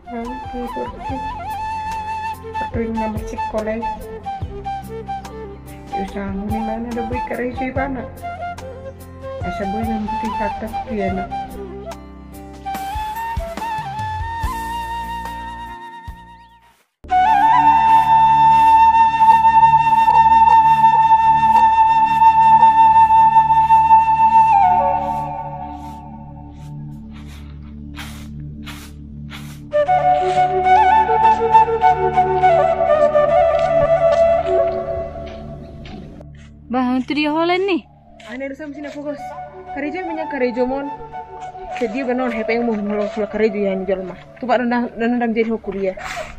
Oke, Turki. Patuloy na bersekolah. Usaha ni mana ada boy kerja bana. Asa boy ng buti kata kuyana. Bah, itu dia holen nih. Ana do sam sina fokus. Kerja banyak kerja mon. Sedia ganon hepeng mo mulo kerja yang jalma. Tu ba dan jadi kuliah.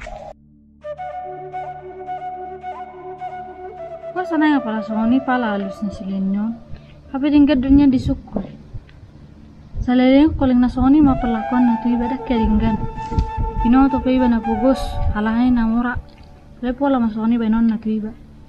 Kok sana ya pala soni pala halus ni silenyo. Tapi tingkat dunia disukul. Salele koleng na soni ma perlakuan na tu ibadah keringgan. Ino to pe iba na pugos halahay na mura. Lepo la masoni benon na tu iba.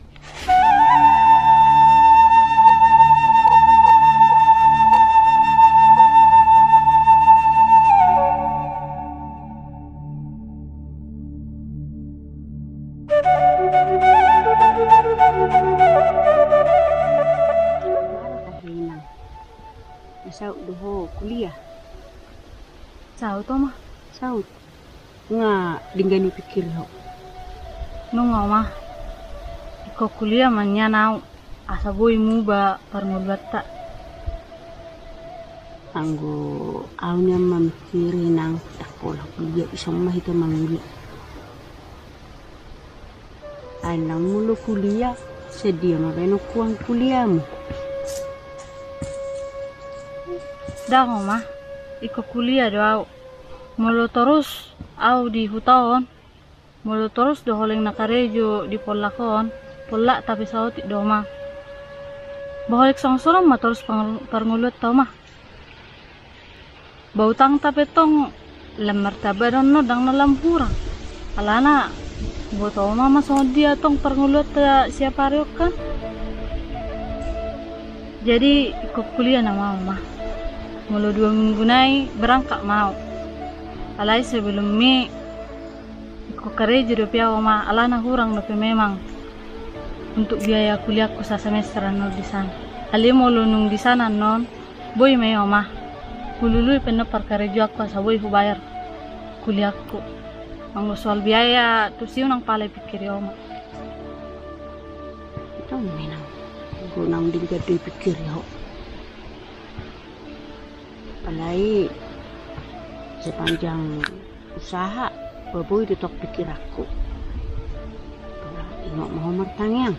Saud doho kuliah. Saud to mah. Saud. Nga dinggani pikir ho. Nungaw mah. Iko kuliah manya nau. Asa boy mu ba parngulbata. Anggo awnya mamikiri nang takola kuliah isang mahita manguli. Anang mulo kuliah sedia mabeno kuang kuliahmu. Dah mah. Iko kuliah do mulu terus au di hutaon. Mulu terus do holeng nakarejo di polakon. Pola tapi saut do mah. Baholik songsoran mah terus parngulut tau mah. Bautang tapi tong lemar tabaron no dang nalam hurang. Alana botol mama so dia tong parngulut siapa riok kan. Jadi ikut kuliah nama mama. Mulu 2 minggu nai berangkat mau. Alai sebelum mi ikut kerja do pia mama alana hurang do memang untuk biaya kuliahku sa semesteran no di sana. Ali mulu nung di sana non boy me mama. Hulului pena perkerja aku asa boy bayar kuliahku. Manggo soal biaya tu siu nang pale pikir ya oma. Ito menang. Gunang din ka pikir ya. Palai sepanjang usaha baboy ditok pikir aku. Tengok mau mertangyang.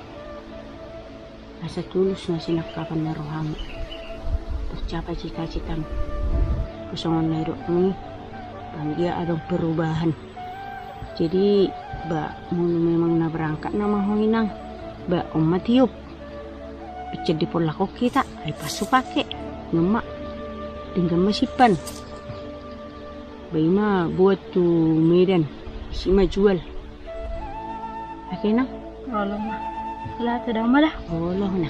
Asa tulus na sinakapan na roham. Tercapai cita-cita kusangon na hidup ni. Dia ada perubahan. Jadi mulu memang na berangkat na mahoinang. Umat hiup. Picit di polako kita. Ay pasu pake. Ngemak. Tinggal masipan. Mah buat tu medan. Si mah jual. Oke na? Allah mah. Lah tidak malah. Allah na.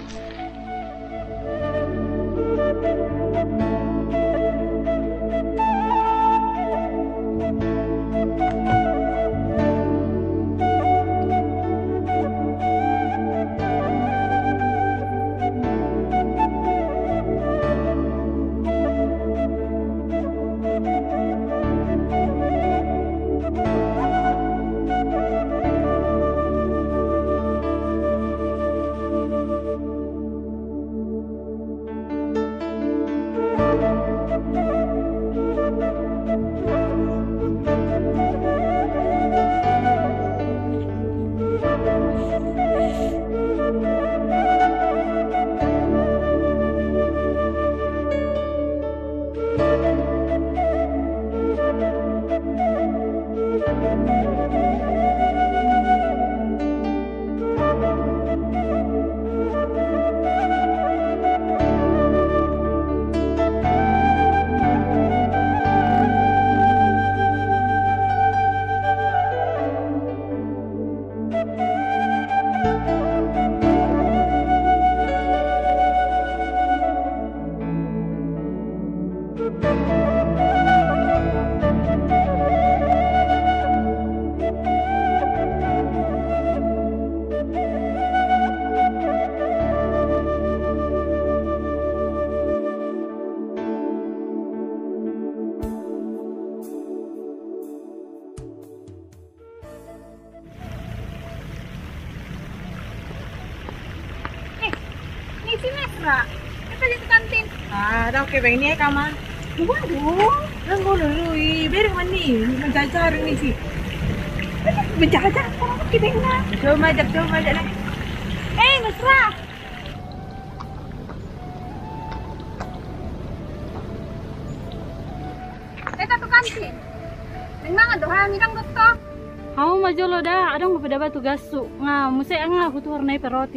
mesra. Kita di kantin. Ah, dah okey bang ni kamar. Waduh, Lang dulu, biar mani menjajar ni sih. menjajar orang kita na. Coba ajak lah. Mesra. Kita tu kantin. Memang ada orang yang dokter. Kamu majolo dah, ada nggak pada batu gasu. Nga, musik nga aku tuh warnai peroti.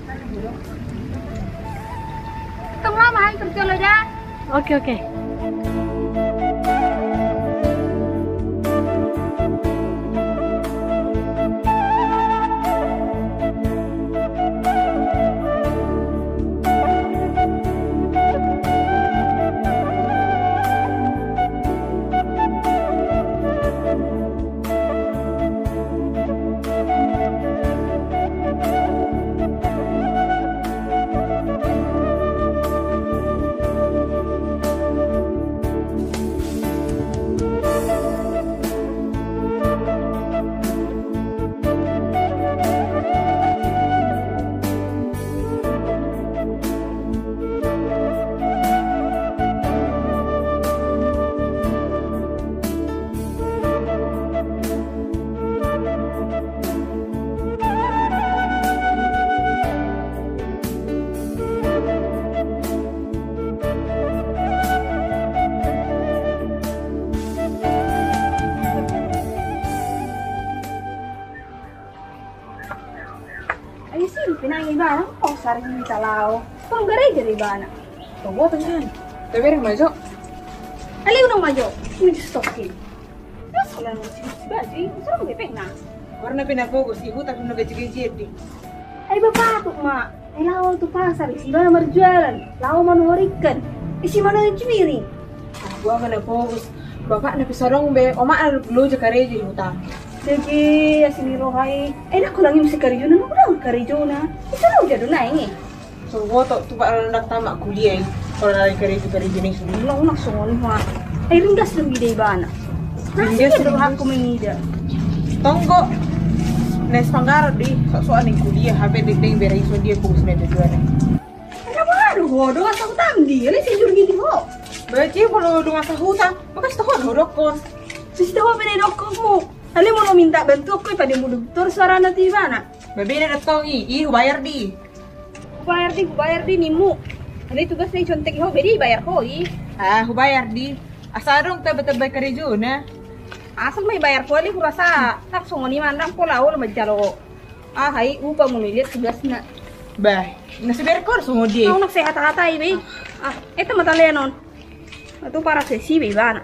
Tunggu lama hai kerja lo dah. Oke. Ay sih, pinangibana ko sa rin yung talaw. Kung garay dari bana. Tunggu tangan. Tapi yang maju. Aliw nang mayo, hindi stokin. Nasa lang mo si Baji, sarang may na. Warna pinafokus ibu tapi nak gaji di. Ay baba to ma, ay lawan to pasar, isi bana marjualan, lawan manuwarikan, isi mana yung cimiri. Gua mana fokus. Bapak nak pisarong be, oma ada belum cakareji hutang. Sige, asini rohay. Ay naku lang yung si Karijo na, naku lang Karijo na. Isa lang dyan na eh. So gua tu pak nak tamat kuliah. Kalau nak kareji ni sudah. Wala ko naksungon ha. Ay ringgas lang giday bana. Ringgas Nasa lang. lang ko may nida. Tonggo. Nes pangarap di soal ni kuliah habis ding berai so dia fokus na tujuan. Ano ba? Ano ho? Doon sa utanggi. Alay si Jurgi di ho. Baca kalau dengan sahutan, maka setahun hodokon. Sisi ho pinay dokko mo. Alay mo lo minta bantu ko pada mo doktor suara na ti bana. Berbeda datang bayar di. Bayar di ni mo. Alay tugas na icontek ho. Bedi bayar ko Ah, bayar di. Asarong tabat-tabat karejo na. Asal may bayar ko. Alay kurasa. Tak songo ni mandang ko lao lo majalo. Ah, hay upa mo lilit tugas na. Bah, nasi berkor semua dia. Ako nagsihata-hata ibe. Ah, eto matalianon. Ito para sa si bana.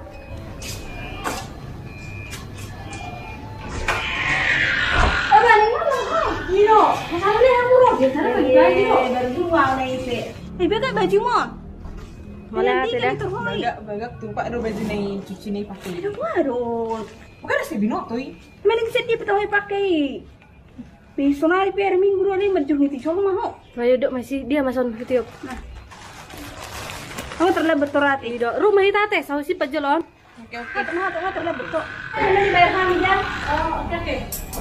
Nino, kasama na yung muro. Sana mag-gaji mo. Baru na ipe. Eh, beda baju mo. Wala tidak. Bagak tumpak do baju na cuci ni pakai. Ano ba ron? Bukan nasi binotoy. Maling set di pataw pakai. Pisonari per minggu ali majur ni tisol maho. Bayo dok masih dia mason ketiup. Kamu terlibat torati. Dok, rumah kita teh sausi pajelon. Oke. Tengah terlibat to. Ano ni bayar kami ya? Oh, oke.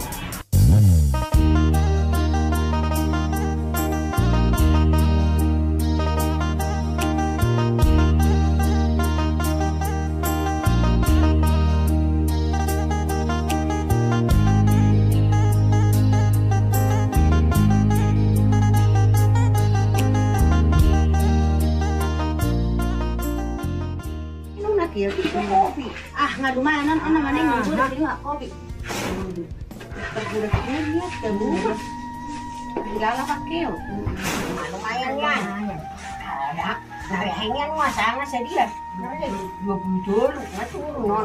Kopi. Ah, nga dumanan ano man ay munggo na nga kopi. Terbudak lihat kamu. Gala pakeo. Lumayan yan. Ada. Narihingan mo sana sa dia. 20 dulu. Naturun.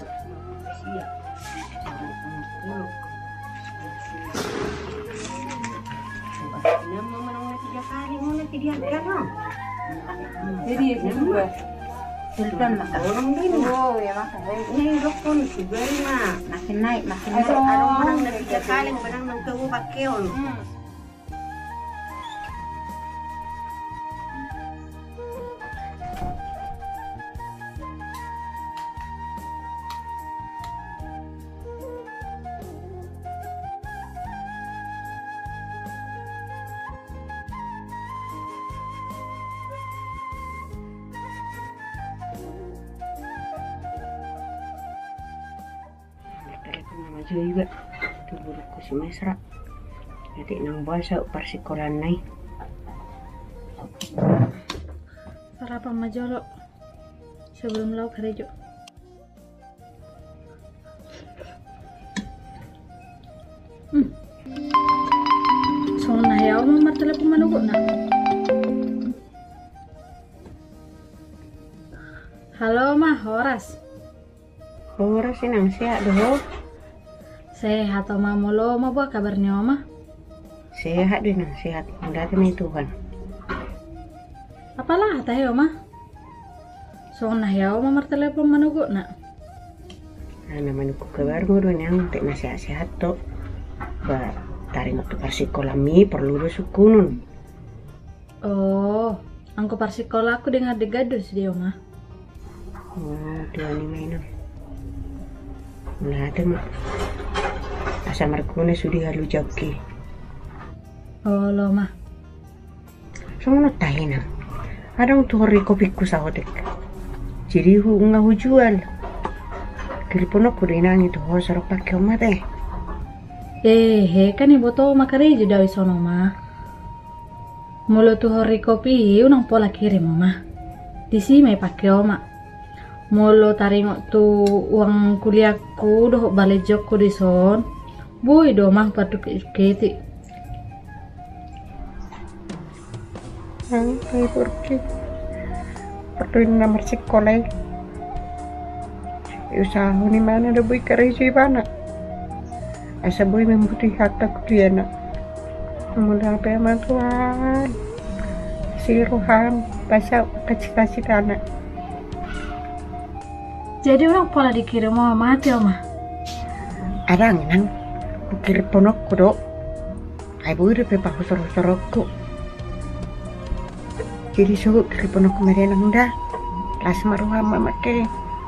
Naman manong na 3 kali mo na tidihan no. Jadi juga. Sultan makarong din. Oh, ya makanya. Ini dokon siguro na makin naik. Ano manang na 3 kali manang nang tuwo pakeo. Nama juga tu buruku si mesra. Nanti nang bahasa persikolan nai. Sarapan majolo sebelum lauk gerejo. Soalnya ya mau telepon manunggu nak. Halo mah Horas. Horas sih nang sehat doh. Sehat oma molo ma buat kabarnya oma? Sehat deh nang sehat. Udah demi Tuhan. Apalah teh oma? Soalnya ya oma telepon manunggu nak. Nah namanya ku kabar mo doon yang tak nasihat-sehat to. Ba taring waktu persikolami perlu do sukunun. Oh, angko persikola aku dengar degadus dia oma. Oh, dua ni mainan. Nah, ada mah. Asa markune sudi halu jauki. Oh, lo mah. Sono tahina. Adang tu hori kopiku sahodek. Jadi hu jual. Kiripono kurinang itu ho sarok pakai oma teh. Kan ibu to makari je dawi sono mah. Mulu tu hori kopi unang pola kirim mah. Di sini pakai oma. Mulu taringok tu uang kuliahku doh balik jokku di son. Boy do mah padu keti. Ay pergi. Perlu nomor sekolah. Usaha ni mana ada boy kerja mana? Asa boy membutuhkan harta kuliah. Mula apa yang Tuhan? Si Roham pasal cita-cita anak. Jadi orang pola dikirim mau mati oma. Ada nang kukir ponok kudo. Ay boy de pepa husor-husorokku. Jadi suhu kiri ponok kemarin nang dah. Las maruha mama ke.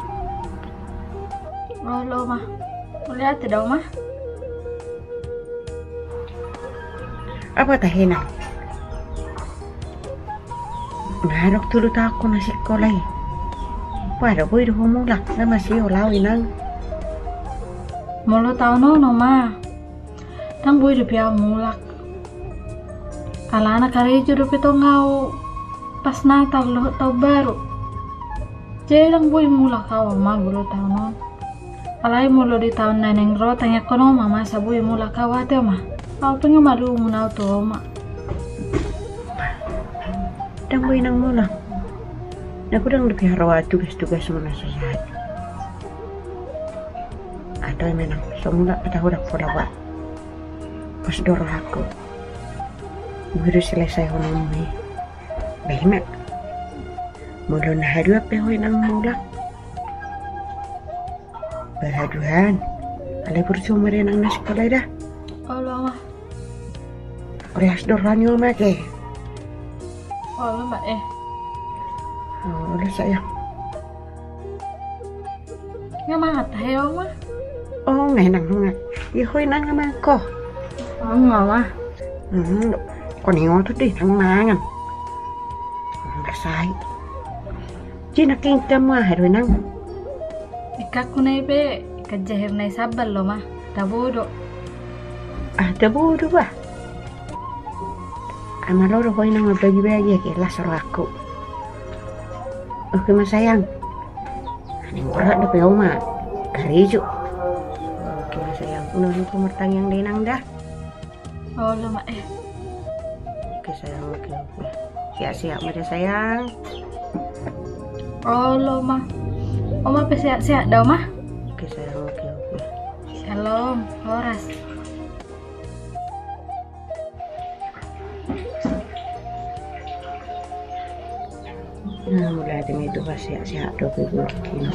Oh lo mah. Lihat tidak oma? Apa tahina? Narok tulu tak aku nasi sekolah. Pada boy doh mulak na masih olau inang. Mulu tau no ma. Tang boy de pia mulak. Kala anak karejo de pito ngau pas Natal lo tau baru. Jarang boy mulak kau ma bulu tau no. Alai mulu di tahun neneng ro tanya kono mama sa boy mulak kau ate ma. Kau pengen malu munau to ma. Dang boy nang mulak. Aku dang lebih rawat tugas-tugas mana sehat. Atau memang semula pada udah buat. Pas dorong aku. Baru selesai honomi. Baiknya. Mulai hari apa yang nang mulak. Berhaduhan. Alai percuma dia nang nasi sekolah dah. Allah mah. Kelas dorangnya mah ke. Allah mbak Oh, udah sayang. Nga mangat tayo mah. Oh, ngày nang nga. Ihoy nang naman ko. Oh nga mah. Kon hingo to di nang mangan. Rasay. Di naking tama haroy nang. Ikak ko na ibe. Ikajahir na isabal lo mah. Tabudo. Ah, tabudo ba? Amaloro hoy nang mabagi-bagi ke lasar aku. Oke mas sayang. Ning ora de pe oma. Karejo. Oke mas sayang, uno ko mertang yang denang dah. Oh lo mah Oke sayang, oke. Siap-siap mah sayang. Oh lo mah. Oma pe sehat-sehat dah mah. Oke sayang, oke. Shalom, Horas. Nah, mulai dengan itu pas sehat-sehat 20 kilo.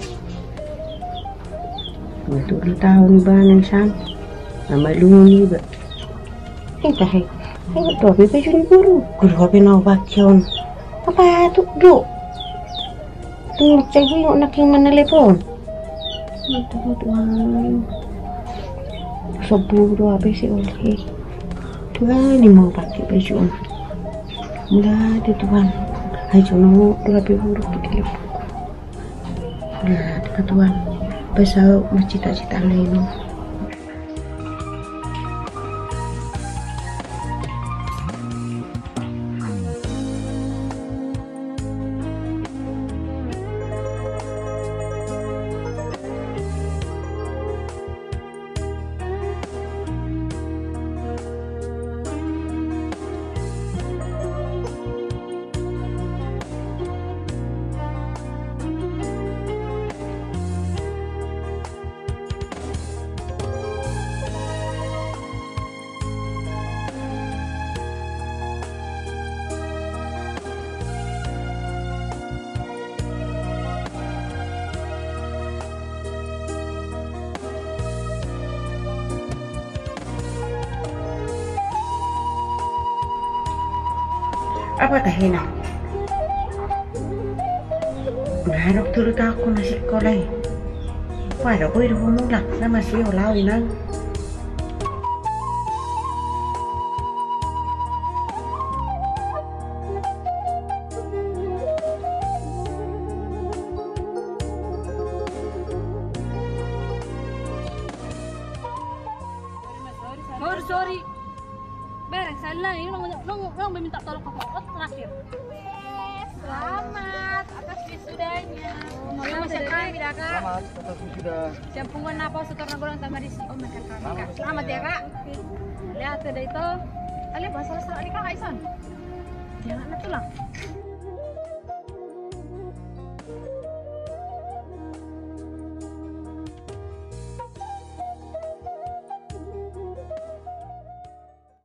Betul 2 tahun ba nang san. Mamaluni ba. Tahay. Ay, to be jud guru. Guru ba na bakyon. Apa tu do? Tu cewek yung naking manelepon. Ito tuan. Soburo abe si Olhe. Tuan ni mau pakai baju. Mula di tuan. Ay, cuma lebih buruk di telepon. Nah, tuan. Pasal cita-cita lain. Apa tahina? Ngarok turut aku nasi sekolah. Pada boy dah mula, nama si olau inang. Sorry. Beres, salah. Ini nong minta tolong ke kau terakhir. Selamat atas wisudanya. Yang masih kami dah kak. Selamat atas wisuda. Campungan apa setor nagorong sama di sini. Oh my god. Selamat ya kak. Lihat ada itu. Kalian bahasa salah nih kak Aisan. Jangan itu lah.